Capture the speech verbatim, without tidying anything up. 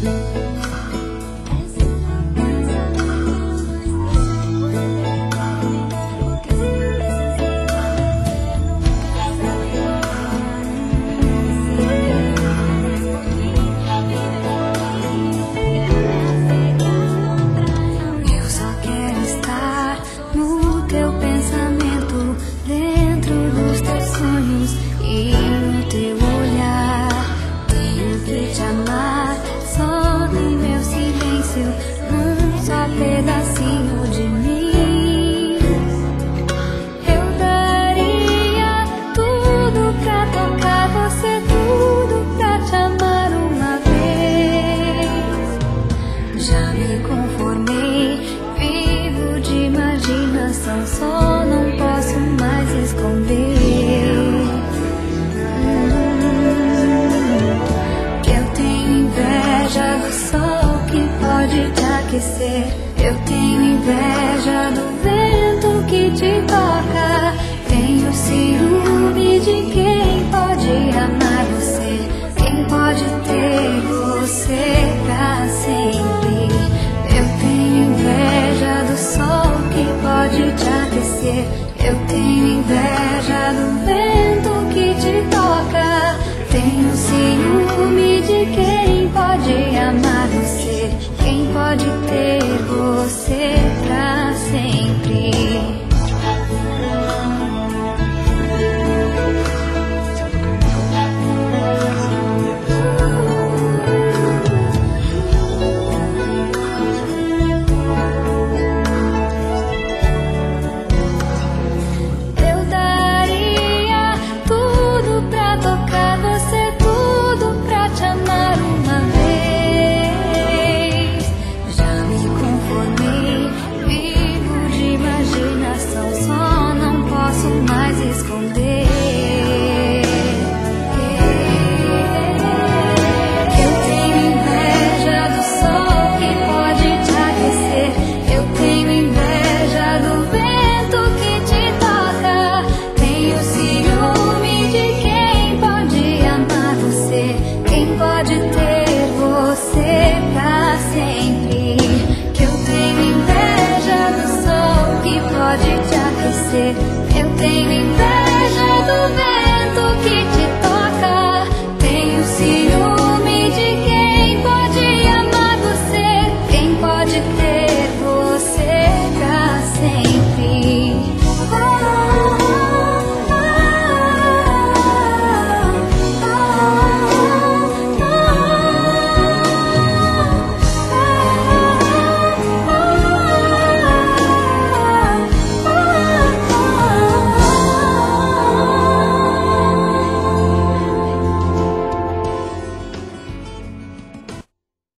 Um só pedacinho de mim. Eu daria tudo pra tocar você, tudo pra te amar uma vez. Já me conformei, vivo de imaginação, só não posso mais esconder hum, que eu tenho inveja do sol que pode te aquecer. Eu tenho inveja do vento que te